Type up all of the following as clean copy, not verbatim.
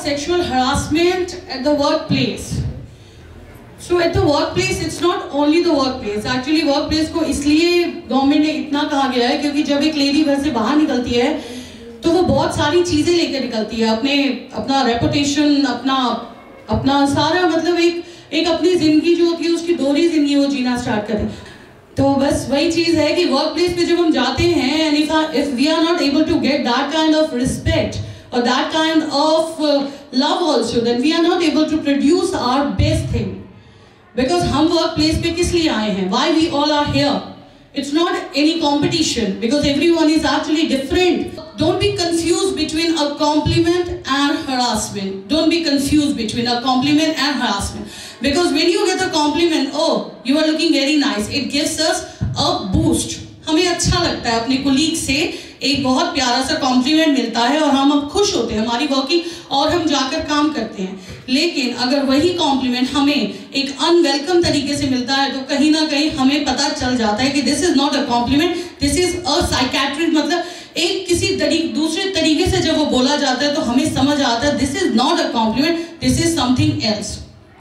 sexual harassment at the workplace. So at the workplace, it's not only the workplace. Actually workplace को इसलिए government ने इतना कहा गया है क्योंकि जब एक लेडी घर से बाहर निकलती है तो वो बहुत सारी चीजें लेकर निकलती है, अपना रेपुटेशन, अपना सारा, मतलब एक अपनी जिंदगी जो होती है उसकी दोहरी जिंदगी वो जीना स्टार्ट करे। तो बस वही चीज है कि वर्क प्लेस पे जब हम जाते हैं, and if we are not able to get that kind of respect और that kind of love also, then we are not able to produce our best thing. Because हम वर्क प्लेस पे किस लिए आए हैं, why we all are here, it's not any competition because everyone is actually different. Don't be confused between a compliment and harassment. Don't be confused between a compliment and harassment, because when you get a compliment, oh you are looking very nice, it gives us a boost. हमें अच्छा लगता है, अपने colleague से एक बहुत प्यारा सा कॉम्प्लीमेंट मिलता है और हम अब खुश होते हैं, हमारी वर्किंग, और हम जाकर काम करते हैं। लेकिन अगर वही कॉम्प्लीमेंट हमें एक अनवेलकम तरीके से मिलता है तो कहीं ना कहीं हमें पता चल जाता है कि this is not a compliment, this is a psychiatric, मतलब एक किसी दूसरे तरीके से जब वो बोला जाता है तो हमें समझ आता है this is not a compliment, this is something else.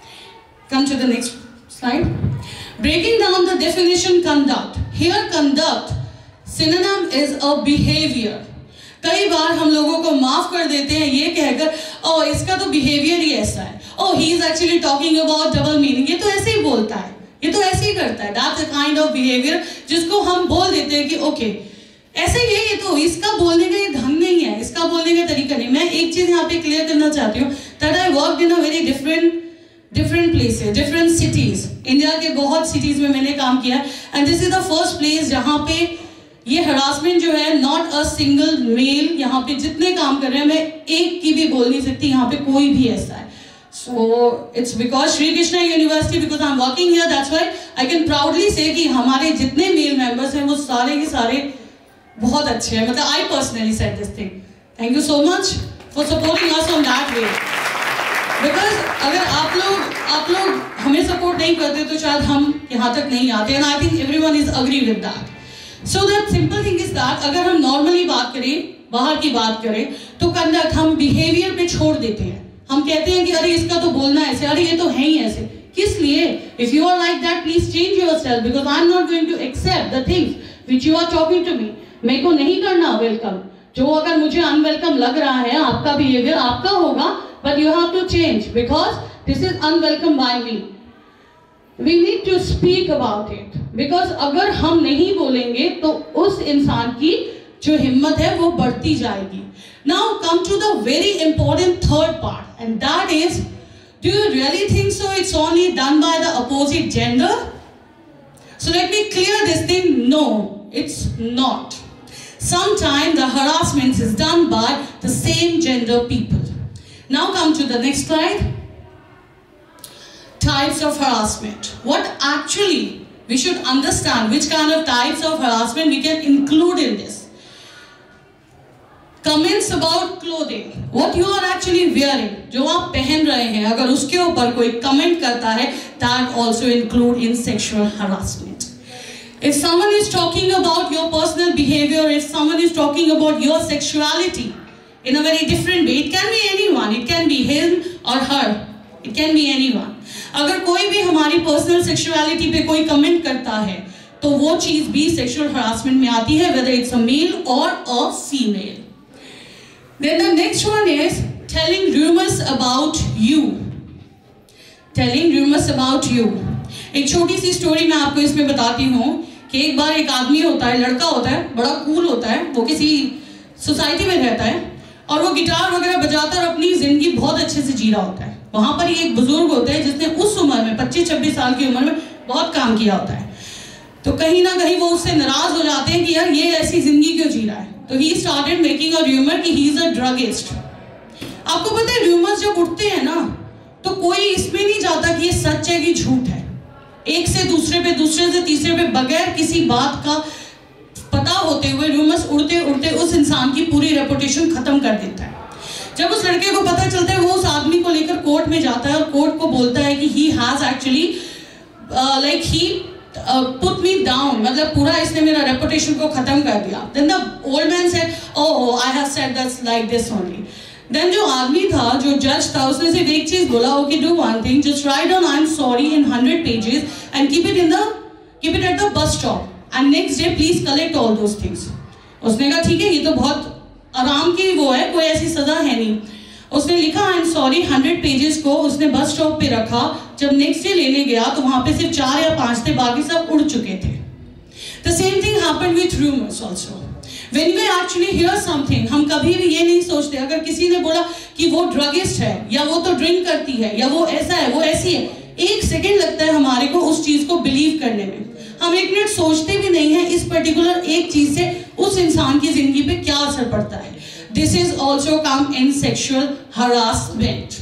Come to the next slide. Breaking down the definition conduct. Here conduct synonym is a behavior. कई बार हम लोगों को माफ कर देते हैं ये कहकर, ओ इसका तो बिहेवियर ही ऐसा है, oh he is actually talking about double meaning, ये तो ऐसे ही बोलता है, ये तो ऐसे ही करता है। That's a kind of behaviour जिसको हम बोल देते हैं कि ओके ऐसे ही है, ये तो इसका बोलने का ये ढंग नहीं है, इसका बोलने का तरीका नहीं। मैं एक चीज यहाँ पे क्लियर करना चाहती हूँ, that I worked in a very different places, different cities. India के बहुत सिटीज में मैंने काम किया, and this is the first place जहाँ पे ये हरासमेंट जो है, नॉट अ सिंगल मेल, यहाँ पे जितने काम कर रहे हैं मैं एक की भी बोल नहीं सकती, यहाँ पे कोई भी ऐसा है। So it's because Shri Krishna university, because I am working here, that's why I can proudly say कि हमारे जितने मेल मेंबर्स हैं वो सारे के सारे बहुत अच्छे हैं। मतलब I personally said this thing, thank you so much for supporting us on that way. Because अगर आप लोग हमें सपोर्ट नहीं करते तो शायद हम यहाँ तक नहीं आते, and I think everyone is agree with that. So that simple thing is that अगर हम नॉर्मली बात करें, बाहर की बात करें, तो कंडक्ट हम बिहेवियर पे छोड़ देते हैं। हम कहते हैं कि अरे इसका तो बोलना ऐसे, अरे ये तो है ही ऐसे, किस लिए? If you are like that please change your self, because I am not going to accept the things which you are talking to me. मेरे को नहीं करना वेलकम, जो अगर मुझे अनवेलकम लग रहा है, आपका बिहेवियर आपका होगा, but you have to change because this is unwelcome by me. We need to speak about it because अगर हम नहीं बोलेंगे तो उस इंसान की जो हिम्मत है वो बढ़ती जाएगी। Now come to the very important third part, and that is, do you really think so it's only done by the opposite gender? So let me clear this thing. No, it's not. Sometimes the harassment is done by the same gender people. Now come to the next slide. Types of harassment. What actually we should understand, which kind of types of harassment we can include in this. Comments about clothing, what you are actually wearing, जो आप पहन रहे हैं, अगर उसके ऊपर कोई comment करता है, that also include in sexual harassment. If someone is talking about your personal behavior, if someone is talking about your sexuality in a very different way, it can be anyone, it can be him or her, it can be anyone. अगर कोई भी हमारी personal sexuality पे कोई comment करता है तो वो चीज भी सेक्सुअल हरासमेंट में आती है, whether it's a male or a female. Then the next one is telling rumors about you. Telling rumors about you. एक छोटी सी स्टोरी मैं आपको इसमें बताती हूँ कि एक बार एक आदमी होता है, लड़का होता है, बड़ा कूल होता है, वो किसी सोसाइटी में रहता है और वो गिटार वगैरह बजाता और अपनी जिंदगी बहुत अच्छे से जी रहा होता है। वहां पर एक बुजुर्ग होता है जिसने उस उम्र में 25-26 साल की उम्र में बहुत काम किया होता है, तो कहीं ना कहीं वो उससे नाराज हो जाते हैं कि यार ये ऐसी जिंदगी क्यों जी रहा है। तो he started making a rumour कि ही इज अ ड्रगिस्ट। आपको पता है र्यूमर्स जब उठते हैं ना तो कोई इसमें नहीं जाता कि ये सच है कि झूठ है। एक से दूसरे पे, दूसरे से तीसरे पे, बगैर किसी बात का पता होते हुए र्यूमर्स उड़ते उड़ते उस इंसान की पूरी रेपुटेशन खत्म कर देता है। जब उस लड़के को पता चलता है वो उस आदमी को लेकर कोर्ट में जाता है और कोर्ट को बोलता है कि he has actually like he put me down, मतलब पूरा इसने मेरा रेपुटेशन को खत्म कर दिया। Then the old man said, oh I have said that's like this only. देन जो आदमी था, जो जज था, उसने सिर्फ एक चीज बोला, okay do one thing, just write down I am sorry in 100 pages and keep it at the bus stop and next day please collect all those things. उसने कहा ठीक है, ये तो बहुत आराम की वो है, कोई ऐसी सजा है नहीं। उसने लिखा आई एम सॉरी 100 पेजेस को उसने बस स्टॉप पे रखा। जब नेक्स्ट डे लेने गया तो वहां पे सिर्फ 4 या 5 थे, बाकी सब उड़ चुके थे। The same thing happened with rumours also. When we actually hear something, हम कभी भी ये नहीं सोचते, अगर किसी ने बोला कि वो ड्रगिस्ट है या वो तो ड्रिंक करती है या वो ऐसा है वो ऐसी है, 1 सेकेंड लगता है हमारे को उस चीज को बिलीव करने में। हम 1 मिनट सोचते भी नहीं है इस पर्टिकुलर एक चीज से उस इंसान की जिंदगी पे क्या असर पड़ता है। This is also come in sexual harassment.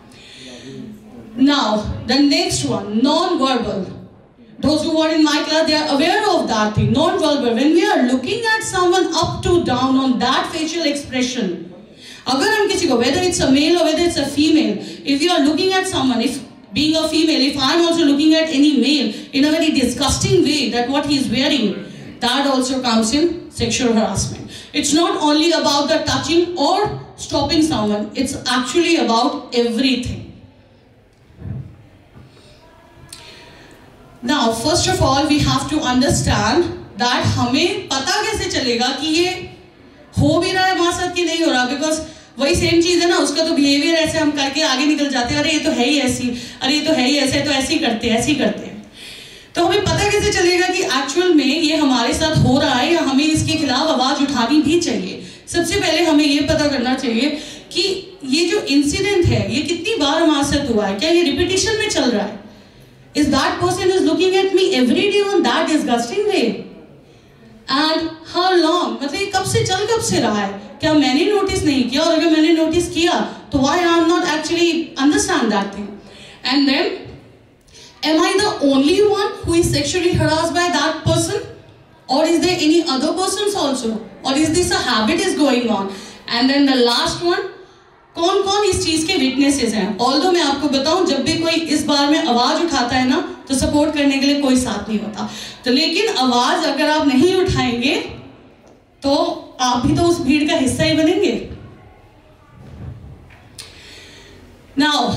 Now, the next one, non-verbal. Those who are in my class, they are aware of that thing, non-verbal. When we are looking at someone up to down on that facial expression, अगर हम किसी को, whether it's a male or whether it's a female, if you are looking at someone, if being a female, if I'm also looking at any male in a very disgusting way, that what he is wearing, that also comes in sexual harassment. It's not only about the touching or stopping someone, it's actually about everything. Now, first of all, we have to understand that हमें पता कैसे चलेगा कि ये हो भी रहा है हमारे साथ कि नहीं हो रहा, बिकॉज वही सेम चीज है ना, उसका तो बिहेवियर ऐसे हम करके आगे निकल जाते हैं, अरे ये तो है ही ऐसी, अरे ये तो है ही ऐसे, तो ऐसे ही करते हैं। तो हमें पता कैसे चलेगा कि एक्चुअल में ये हमारे साथ हो रहा है या हमें इसके खिलाफ आवाज उठानी भी चाहिए। सबसे पहले हमें ये पता करना चाहिए कि ये जो इंसिडेंट है ये कितनी बार हमारे साथ हुआ है, क्या ये रिपीटिशन में चल रहा है? Is that person is looking at me every day on that disgusting way? And how long? मतलब ये कब से रहा है? क्या मैंने नोटिस नहीं किया? और अगर मैंने नोटिस किया तो why I am not actually understand that thing? And then, am I the only one who is sexually harassed by that person? Or is there any other persons also? Or is this a habit is going on? And then the last one, कौन कौन इस चीज के witnesses हैं? Although मैं आपको बताऊं, जब भी कोई इस बार में आवाज उठाता है ना, तो सपोर्ट करने के लिए कोई साथ नहीं होता। तो लेकिन आवाज अगर आप नहीं उठाएंगे तो आप भी तो उस भीड़ का हिस्सा ही बनेंगे। नाउ,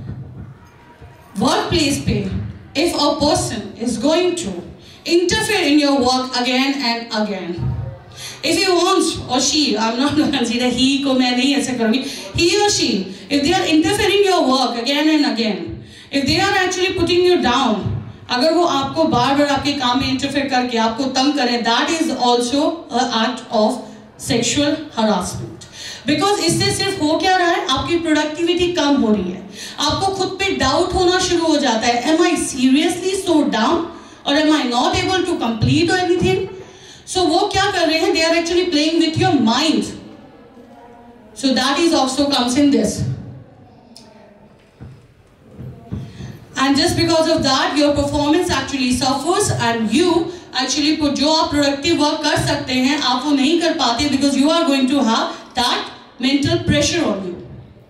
वर्क प्लेस पे if a person is going to interfere in your work again and again, if he wants, or she, I'm not going to consider he को मैं नहीं ऐसे करूँगी, he or she, if they are interfering your work again and again, if they are actually putting you down, अगर वो आपको बार बार आपके काम में इंटरफेयर करके आपको तंग करें, that is also an act of sexual harassment. Because इससे सिर्फ हो क्या रहा है, आपकी प्रोडक्टिविटी कम हो रही है, आपको खुद पे डाउट होना शुरू हो जाता है, am I seriously so down or am I not able to complete or anything? So वो क्या कर रहे हैं? They are actually playing with your mind. So that is also comes in this. And just because of that, your performance actually suffers, and you actually put जो आप productive work कर सकते हैं, आप वो नहीं कर पाते because you are going to have that mental pressure on you.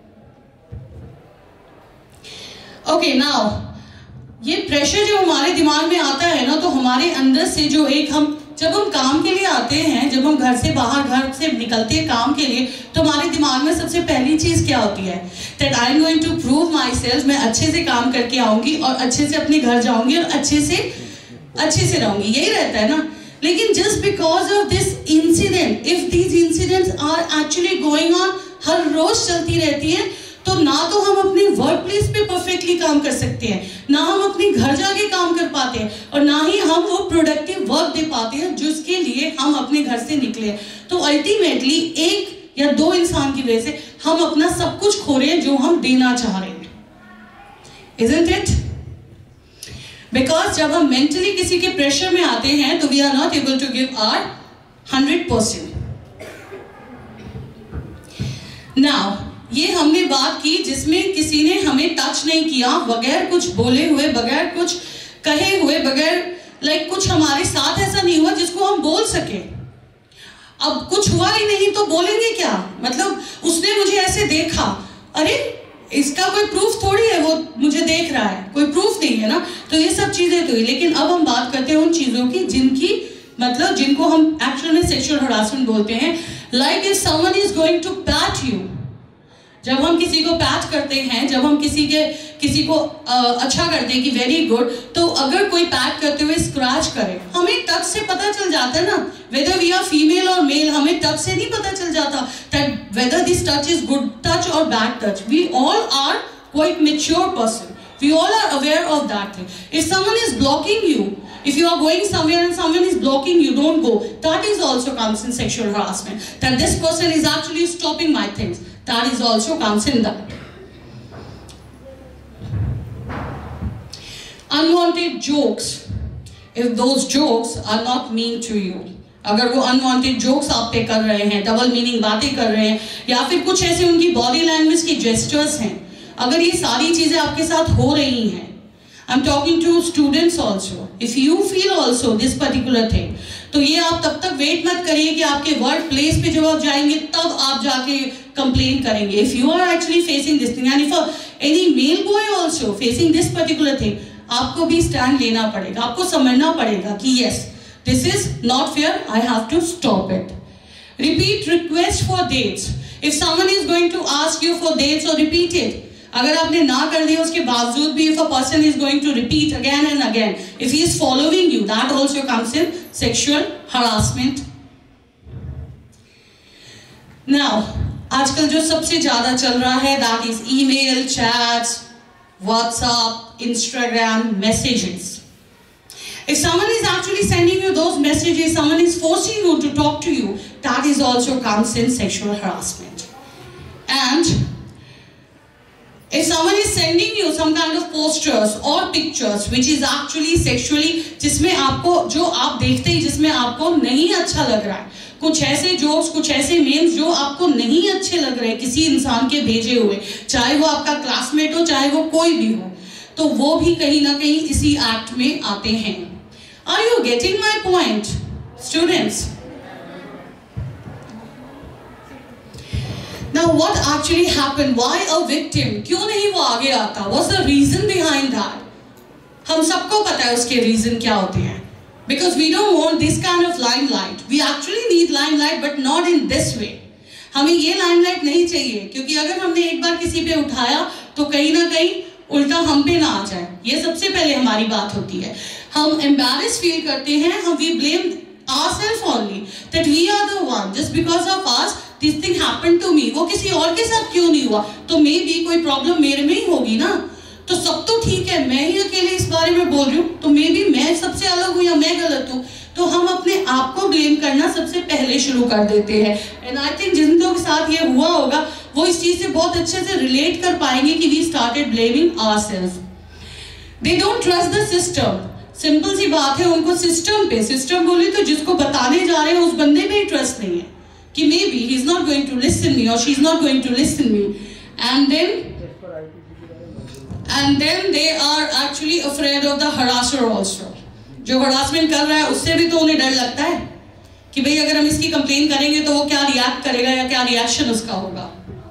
Okay, now ये pressure जो हमारे दिमाग में आता है ना, तो हमारे अंदर से जो एक जब हम काम के लिए आते हैं, जब हम घर से बाहर घर से निकलते हैं काम के लिए, तो हमारे दिमाग में सबसे पहली चीज क्या होती है? That I am going to prove myself, मैं अच्छे से काम करके आऊंगी और अच्छे से अपने घर जाऊंगी और अच्छे से रहूंगी, यही रहता है ना। लेकिन just because of this incident, if these incidents are actually going on, हर रोज चलती रहती है, तो ना तो हम अपने वर्क प्लेस पे परफेक्टली काम कर सकते हैं, ना हम अपने घर जाके काम कर पाते हैं, और ना ही हम वो प्रोडक्टिव वर्क दे पाते हैं जिसके लिए हम अपने घर से निकले। तो अल्टीमेटली 1 या 2 इंसान की वजह से हम अपना सब कुछ खो रहे हैं जो हम देना चाह रहे हैं। Isn't it? Because जब हम मेंटली किसी के प्रेशर में आते हैं तो we are not able to give our 100%। Now, ये हमने बात की जिसमें किसी ने हमें टच नहीं किया, बगैर कुछ बोले हुए, बगैर कुछ कहे हुए, बगैर कुछ हमारे साथ ऐसा नहीं हुआ जिसको हम बोल सके। अब कुछ हुआ ही नहीं तो बोलेंगे क्या? मतलब उसने मुझे ऐसे देखा, अरे इसका कोई प्रूफ थोड़ी है, वो मुझे देख रहा है, कोई प्रूफ नहीं है ना। तो ये सब चीजें तो हुई, लेकिन अब हम बात करते हैं उन चीजों की जिनको हम एक्चुअल में सेक्सुअल हरासमेंट बोलते हैं। Like if someone is going to pat you, जब हम किसी को पैच करते हैं, जब हम किसी को अच्छा करते हैं कि वेरी गुड, तो अगर कोई पैच करते हुए स्क्रैच करे, हमें टच से पता चल जाता है ना, वेदर वी आर फीमेल और मेल, हमें टच से नहीं पता चल जाता that whether this touch is good touch और bad touch. We all are quite mature person. We all are aware of that thing. If someone is blocking you, if you are going somewhere and someone is blocking you, don't go. That is also comes in sexual harassment. That this person is actually stopping my things. That is also comes in that. Unwanted jokes. If those jokes are not mean to you, अगर वो unwanted jokes आप पे कर रहे हैं, double meaning बातें कर रहे हैं, या फिर कुछ ऐसे उनकी बॉडी लैंग्वेज की जेस्चर्स हैं, अगर ये सारी चीजें आपके साथ हो रही हैं, I am talking to students also, if you feel also this particular thing, तो ये आप तब तक वेट मत करिए कि आपके वर्क प्लेस पे जब आप जाएंगे तब आप जाके कंप्लेन करेंगे. If you are actually facing this thing and if any male boy also facing this particular thing, आपको भी स्टैंड लेना पड़ेगा, आपको समझना पड़ेगा कि yes this is not fair, I have to stop it. Repeat request for dates. If someone is going to ask you for dates और repeat it, अगर आपने ना कर दिया उसके बावजूद भी, if a person is going to repeat again and again, if he is following you, that also comes in sexual harassment. Now, आजकल जो सबसे ज्यादा चल रहा है, that is email, chats, WhatsApp, Instagram, messages. If someone is actually sending you those messages, someone is forcing you to talk to you, that is also comes in sexual harassment. And if someone is sending you some kind of posters or pictures which is actually sexually, जिसमें आपको, जो आप देखते ही जिसमें आपको नहीं अच्छा लग रहा है, कुछ ऐसे जोक्स, कुछ ऐसे मीम्स जो आपको नहीं अच्छे लग रहे किसी इंसान के भेजे हुए, चाहे वो आपका क्लासमेट हो, चाहे वो कोई भी हो, तो वो भी कहीं ना कहीं इसी एक्ट में आते हैं. Are you getting my point students? Now what actually happened? Why a victim? क्यों नहीं वो आगे आता? What's the reason behind that? हम सबको पता है उसके reason क्या होते हैं. Because we don't want this kind of limelight. We actually need limelight, but not in this way. हमें ये limelight नहीं चाहिए, क्योंकि अगर हमने एक बार किसी पे उठाया तो कहीं ना कहीं उल्टा हम पे ना आ जाए. ये सबसे पहले हमारी बात होती है. हम embarrassed feel करते हैं, हम we blame ourselves only that we are the one, just because of us this thing happened to me. वो किसी और के साथ क्यों नहीं हुआ? तो मे बी कोई प्रॉब्लम मेरे में ही होगी ना. तो सब तो ठीक है, मैं ही अकेले इस बारे में बोल रही हूँ, तो मे बी मैं सबसे अलग हूँ या मैं गलत हूँ. तो हम अपने आप को ब्लेम करना सबसे पहले शुरू कर देते हैं. एंड आई थिंक जिन लोगों के साथ ये हुआ होगा वो इस चीज से बहुत अच्छे से रिलेट कर पाएंगे कि we started blaming ourself. They don't trust the system. Simple सी बात है, उनको सिस्टम पे, सिस्टम बोले तो जिसको बताने जा रहे हैं उस बंदे पे ही ट्रस्ट नहीं है कि maybe he's not going to listen me or she's not going to listen me, and then they are actually afraid of the harasser also. जो harassment कर रहा है उससे भी तो उन्हें डर लगता है कि भाई अगर हम इसकी कंप्लेन करेंगे तो वो क्या रिएक्ट करेगा या क्या रिएक्शन उसका होगा.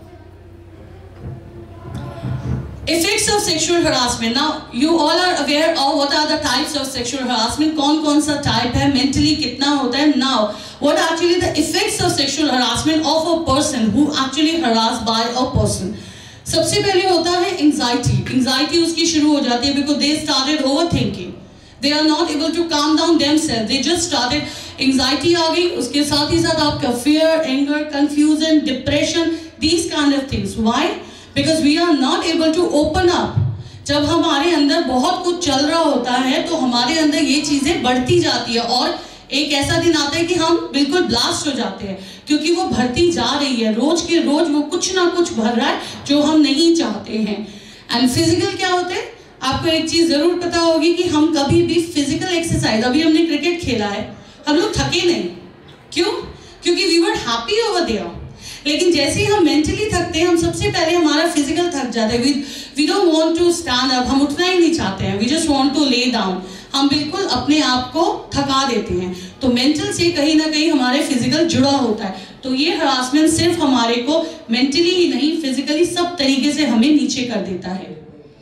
Effects of sexual harassment. Now you all are aware of what are the types of sexual harassment. कौन सा टाइप है, mentally कितना होता है. Now what are actually the effects of sexual harassment of a person who actually harassed by a person? सबसे पहले होता है anxiety. Anxiety उसकी शुरू हो जाती है because they started overthinking. They are not able to calm down themselves. They just started, anxiety आ गई, उसके साथ ही साथ आपका fear, anger, confusion, depression, these kind of things. Why? Because we are not able to open up. जब हमारे अंदर बहुत कुछ चल रहा होता है तो हमारे अंदर ये चीजें बढ़ती जाती है और एक ऐसा दिन आता है कि हम बिल्कुल ब्लास्ट हो जाते हैं क्योंकि वो भरती जा रही है. रोज के रोज वो कुछ ना कुछ भर रहा है जो हम नहीं चाहते हैं. एंड फिजिकल क्या होते हैं, आपको एक चीज जरूर पता होगी कि हम कभी भी फिजिकल एक्सरसाइज, अभी हमने क्रिकेट खेला है, हम लोग थके नहीं. क्यों? क्योंकि we were happy over there. लेकिन जैसे ही हम मेंटली थकते हैं, हम सबसे पहले हमारा फिजिकल थक जाता है. We don't want to stand up. हम उठना ही नहीं चाहते हैं. We just want to lay down. हम बिल्कुल अपने आप को थका देते हैं. तो मेंटल से कहीं ना कहीं हमारे फिजिकल जुड़ा होता है. तो ये हरासमेंट सिर्फ हमारे को मेंटली ही नहीं, फिजिकली सब तरीके से हमें नीचे कर देता है.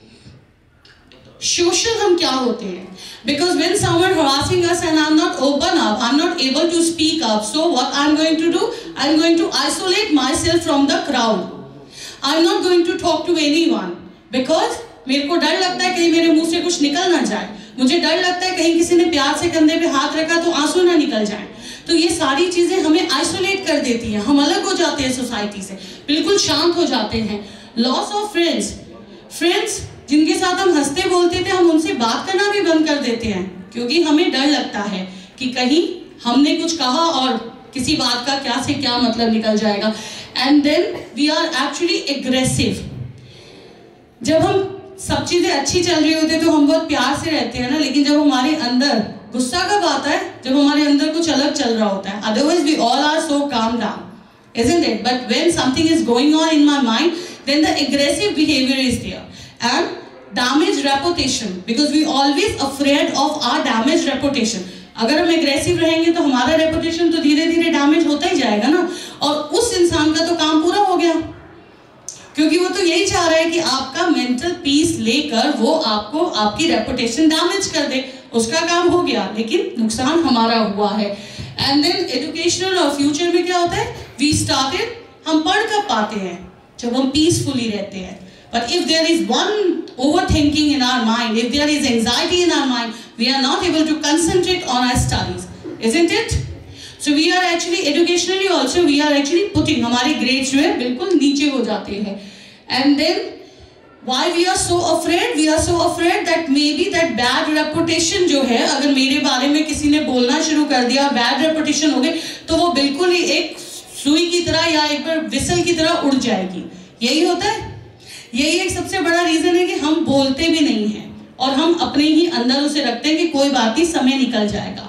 सोशल हम क्या होते हैं? Because when someone harassing us and I'm not open up, I'm not able to speak up, so what I'm going to do? I'm going to isolate myself from the crowd. I am not going to talk to anyone, because मेरे को डर लगता है कहीं मेरे मुंह से कुछ निकल ना जाए, मुझे डर लगता है कहीं किसी ने प्यार से कंधे पे हाथ रखा तो आंसू ना निकल जाए। तो ये सारी चीजें हमें आइसोलेट कर देती हैं, हम अलग हो जाते हैं सोसाइटी से, बिल्कुल शांत हो जाते हैं। लॉस ऑफ फ्रेंड्स, फ्रेंड्स जिनके साथ हम हंसते बोलते थे, हम उनसे बात करना भी बंद कर देते हैं, क्योंकि हमें डर लगता है कि कहीं हमने कुछ कहा और किसी बात का क्या से क्या मतलब निकल जाएगा। And then we are actually aggressive. जब हम सब चीजें अच्छी चल रही होती है तो हम बहुत प्यार से रहते हैं ना, लेकिन जब हमारे अंदर गुस्सा कब आता है, जब हमारे अंदर कुछ अलग चल रहा होता है। Otherwise we all are so calm down, isn't it? But when something is going on in my mind, then the aggressive behavior is there. And damaged reputation, because we always afraid of our damaged reputation. अगर हम aggressive रहेंगे तो हमारा reputation तो धीरे धीरे damage होता ही जाएगा ना, और उस इंसान का तो काम पूरा हो गया, क्योंकि वो तो यही चाह रहा है कि आपका मेंटल पीस लेकर वो आपको आपकी रेपुटेशन डैमेज कर दे। उसका काम हो गया, लेकिन नुकसान हमारा हुआ है। एंड देन एजुकेशनल और फ्यूचर में क्या होता है, वी स्टार्टेड, हम पढ़ कर पाते हैं जब हम पीसफुली रहते हैं। But if there is one overthinking in our mind, if there is anxiety in our mind, we are not able to concentrate on our studies, isn't it? So we are actually educationally also we are actually putting, हमारे grades जो है बिल्कुल नीचे हो जाते हैं। And then why we are so afraid? We are so afraid that maybe that bad reputation जो है, अगर मेरे बारे में किसी ने बोलना शुरू कर दिया, bad reputation हो गई, तो वो बिल्कुल ही एक सुई की तरह या एक बार विसल की तरह उड़ जाएगी। यही होता है, यही एक सबसे बड़ा रीजन है कि हम बोलते भी नहीं हैं और हम अपने ही अंदर उसे रखते हैं कि कोई बात नहीं, समय निकल जाएगा।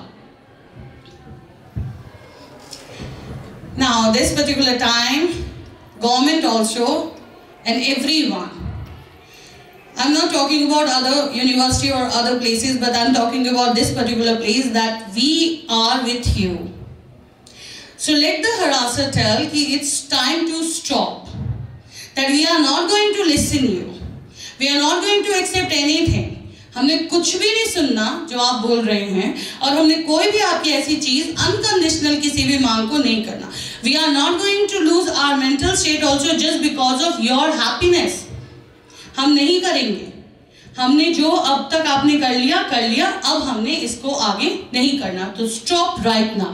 Now this particular time, government also and everyone, I'm not talking about other university or other places, but I'm talking about this particular place, that we are with you. So let the harasser tell कि it's time to stop, that we are not going to listen you, we are not going to accept anything. हमने कुछ भी नहीं सुनना जो आप बोल रहे हैं, और हमने कोई भी आपकी ऐसी चीज अनकंडीशनल किसी भी मांग को नहीं करना। We are not going to lose our mental state also just because of your happiness. हम नहीं करेंगे। हमने जो अब तक आपने कर लिया, अब हमने इसको आगे नहीं करना। तो stop right now.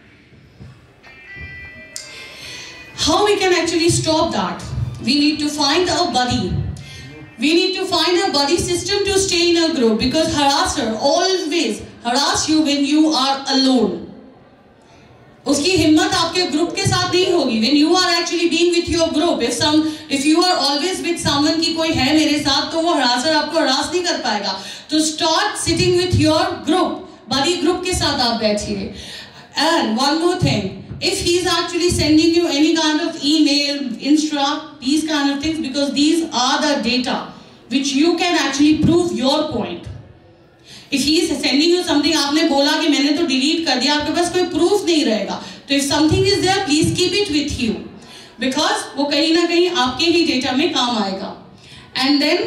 How we can actually stop that? We need to find a buddy. We need to find a buddy system to stay in a group, because harasser always harass you when you are alone. उसकी हिम्मत आपके group के साथ नहीं होगी। When you are actually being with your group, if you are always with someone कि कोई है मेरे साथ, तो वो harasser आपको harass नहीं कर पाएगा। तो start sitting with your group, buddy group के साथ आप बैठिए। And one more thing, if he is actually sending you any kind of email, Insta, these kind of things, because these are the data which you can actually prove your point. If he is sending you something, आपने बोला कि मैंने तो delete कर दिया, आपके पास कोई proof नहीं रहेगा। तो if something is there, please keep it with you, because वो कहीं ना कहीं आपके ही डेटा में काम आएगा। And then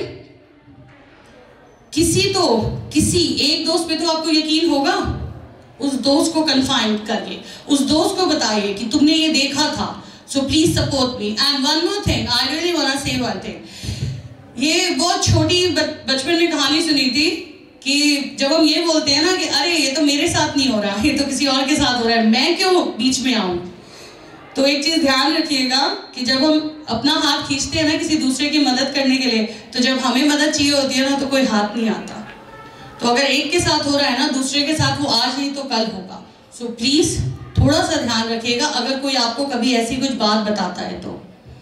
किसी एक दोस्त पे तो आपको यकीन होगा, उस दोस्त को कन्फाइन करिए, उस दोस्त को बताइए कि तुमने ये देखा था, so please support me. And one more thing, I really wanna say one thing. ये बहुत छोटी बचपन में कहानी सुनी थी कि जब हम ये बोलते हैं ना कि अरे ये तो मेरे साथ नहीं हो रहा, ये तो किसी और के साथ हो रहा है, मैं क्यों बीच में आऊं। तो एक चीज ध्यान रखिएगा कि जब हम अपना हाथ खींचते हैं ना किसी दूसरे की मदद करने के लिए, तो जब हमें मदद चाहिए होती है ना, तो कोई हाथ नहीं आता। तो अगर एक के साथ हो रहा है ना, दूसरे के साथ वो आज नहीं तो कल होगा। सो प्लीज थोड़ा सा ध्यान रखिएगा अगर कोई आपको कभी ऐसी कुछ बात बताता है तो।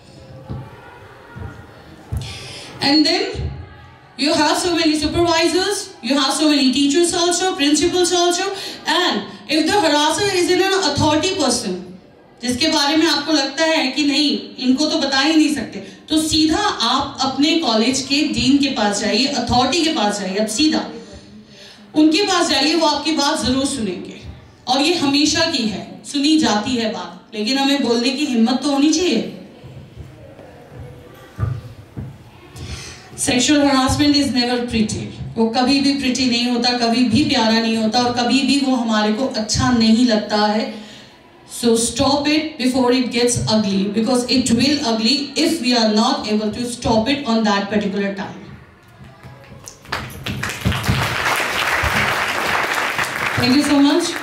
And then you have so many supervisors, you have so many teachers also, principals also, and if the harasser is in an authority person, जिसके बारे में आपको लगता है कि नहीं इनको तो बता ही नहीं सकते, तो सीधा आप अपने कॉलेज के डीन के पास जाइए, अथॉरिटी के पास जाइए, अब सीधा उनके पास जाइए, वो आपकी बात जरूर सुनेंगे। और ये हमेशा की है, सुनी जाती है बात, लेकिन हमें बोलने की हिम्मत तो होनी चाहिए। Sexual harassment is never pretty, वो कभी भी प्रिटी नहीं होता, कभी भी प्यारा नहीं होता, और कभी भी वो हमारे को अच्छा नहीं लगता है। So stop it before it gets ugly, because it will ugly if we are not able to stop it on that particular time. Thank you so much.